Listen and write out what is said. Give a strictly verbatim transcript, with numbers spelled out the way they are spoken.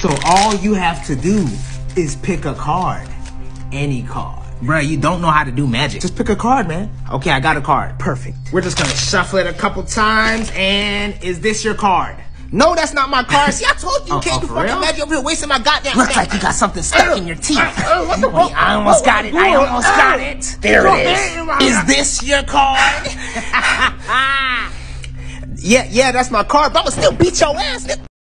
So all you have to do is pick a card. Any card. Bruh, you don't know how to do magic. Just pick a card, man. Okay, I got a card. Perfect. We're just gonna shuffle it a couple times, and is this your card? No, that's not my card. See, I told you you Oh, can't oh, do for fucking real? magic over here wasting my goddamn Looks time. like you got something stuck in your teeth. what the- Wait, I almost got it. I almost got it. There it is. Is this your card? Yeah, yeah, that's my card, but I'ma still beat your ass, nigga.